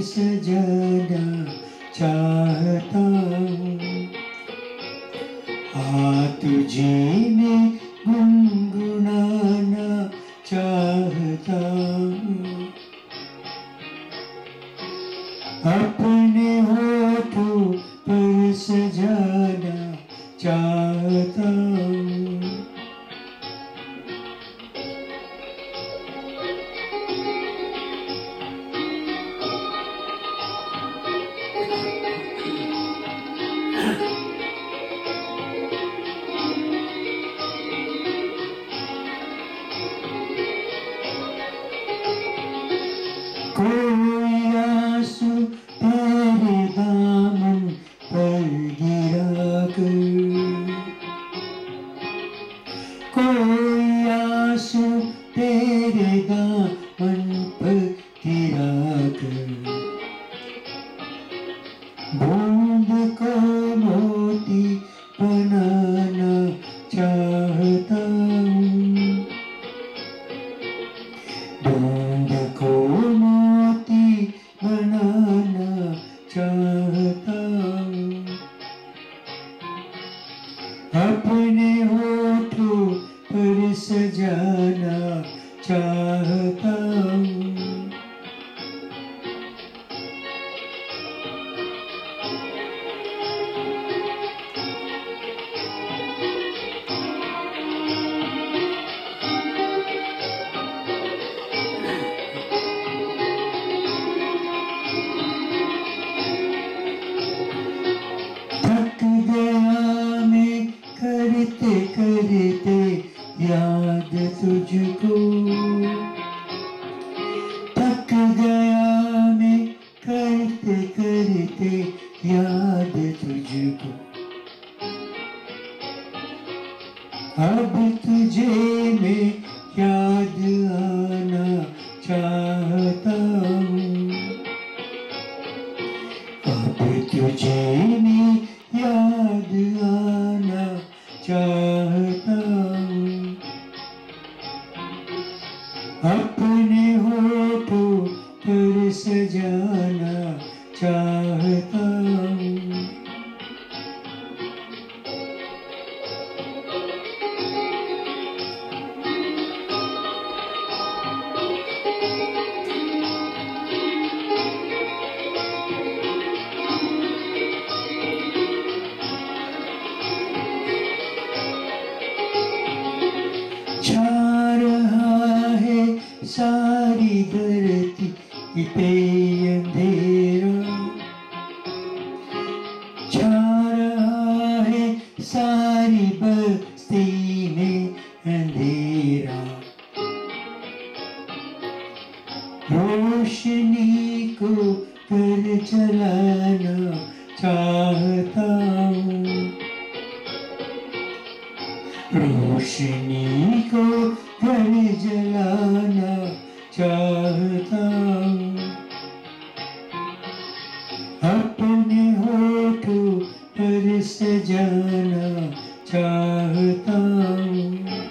सजाना चाहता हूँ, तुझे मैं गुनगुनाना चाहता हूँ, अपने होठों पर सजाना चाहता हूँ। कोई आंसू तेरे दामन पर गिरा कर, कोई आंसू तेरे दामन पर गिरा कर, बूंद को मोती बनाना चाहता हूँ, बूंद को मोती बनाना चाहता हूँ, अपने होठों पर सजाना चाहता हूँ। थक गया मैं करते करते याद तुझको, थक गया मैं करते करते याद तुझको, अब तुझे मैं याद आना चाहता हूँ, अब तुझे मैं याद आना चाहता हूँ, अपने होठों पर सजाना चाहता हूँ। छा रहा है सारी धरती पे अंधेरा, छा रहा है सारी बस्ती में अंधेरा, रोशनी को कर जलाना चाहता हूँ, रोशनी को घर जलाना चाहता हूँ, अपने होठों पर सजाना चाहता हूँ।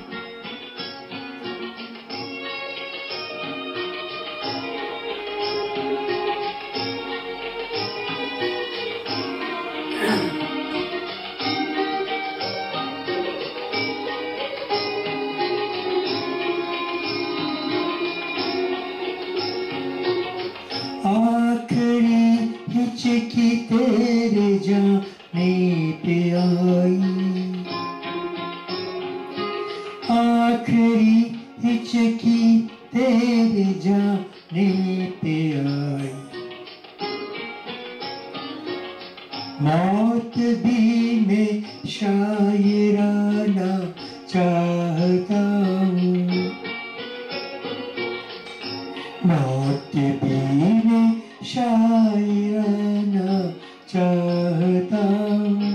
आखिरी हिचकी तेरे जाने पे आई, आखिरी हिचकी तेरे जाने पे आई, मौत भी मैं शायराना चाहता हूँ, मौत भी मैं शायराना चाहता हूँ,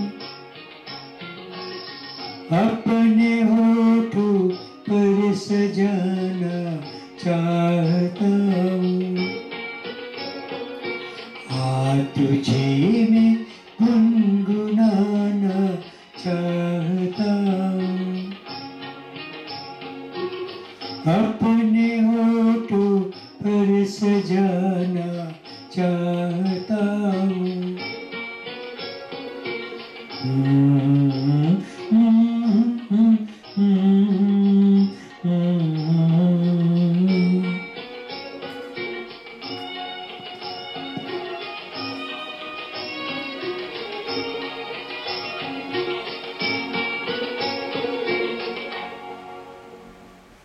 अपने होठों पर सजाना चाहता हूँ, तुझे